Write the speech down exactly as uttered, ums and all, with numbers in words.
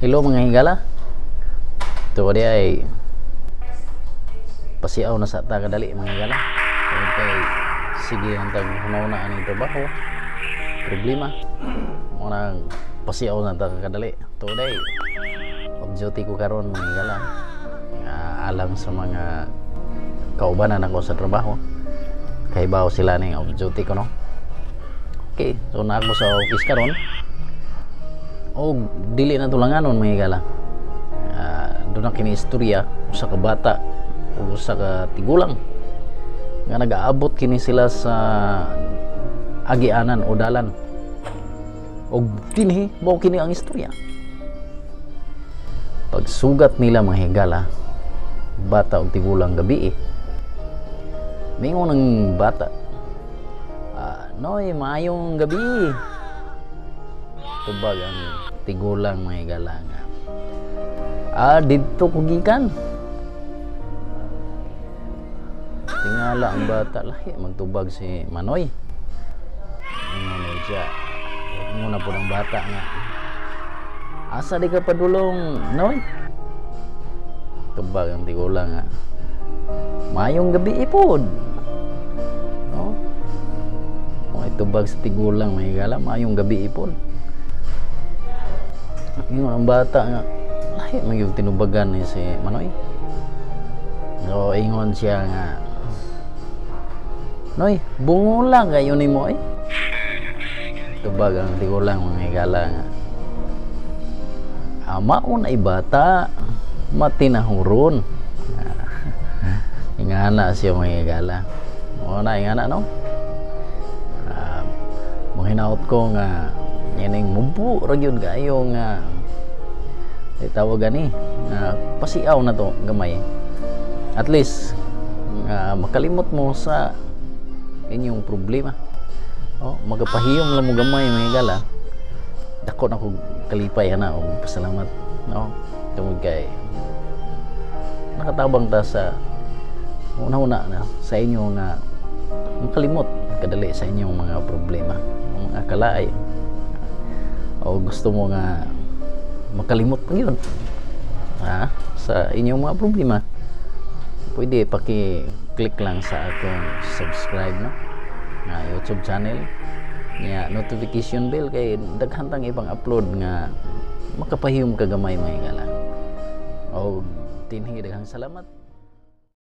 Hello mga higala. Ito ko di ay pasiaw na sa ta kadali mga higala. Kaya kay sige ang tag hunaw-na aning trabaho. Problema. Muna pasiaw na ta kadali. Ito day off duty ko karon mga higala. Uh, alang sa mga kaubanan ako sa trabaho. Kay bawo sila ning off duty ko no. Okay, so na ako sa office karon. O dili na tulanganon mga higala. Uh, doon na kini istorya sa kabata o sa katigulang nga nag-aabot kini sila sa agianan o dalan o dinhi mao kini ang istorya. Pagsugat nila mga higala, bata o tigulang gabi eh. Mingon ng bata, uh, Noy, maayong gabi. Tubag ang tigulang mga higala nga, ah, dito ko gikan. Tingala ang bata, lahi magtubag si Manoy. Manoy siya. Muna po ng bata nga, asa di ka padulong, Noy? Tubag ang tigulang nga, mayong gabi ipod. No? Mga tubag sa tigulang mga higala, mayong gabi ipod. Yung ang bata nga, lahi magyug tinubagan ni si Manoy. So ingon siya nga, Noy, bungo lang kayo ni mo eh. Tubag ang tigulang mga higala nga, amaon ay bata, matinahuron. Ingana siya mga higala. O na, ingana no? Uh, Mahinaot ko nga, yan yung mubu ragyod kayo nga tawag gani nga pasiaw na to gamay, at least nga makalimot mo sa inyong problema. Oh, magapahiyom lang mo gamay mga higala. Dako na ko kalipay ana og pasalamat no tungod kay nakatabang ta sa una-una na sa inyo nga makalimot kadali sa inyong mga problema, mga kalaay. O gusto mo nga makalimot pa yun ha, sa inyong mga problema, pwede paki-click lang sa akong subscribe no nga YouTube channel nga notification bell kay daghang ibang upload nga makapahiyom kagamay mga higala. O tinhi daghang salamat.